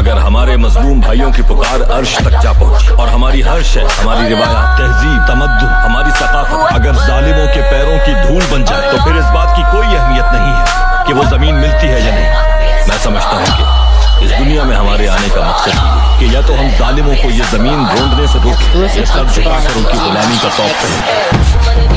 मगर हमारे मजलूम भाइयों की पुकार अर्श तक जा पहुंची और हमारी हर शय, हमारी रिवायत, तहजीब, तमद्दुन, हमारी सकाफत अगर जालिमों के पैरों की धूल बन जाए तो फिर इस बात की कोई अहमियत नहीं है कि वो जमीन मिलती है या नहीं। मैं समझता हूँ कि इस दुनिया में हमारे आने का मकसद कि या तो हम जालिमों को ये जमीन ढूंढने से रोकें या सर झुकाकर उनकी गुलामी का तौक करें।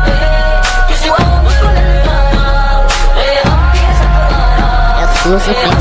Exclusively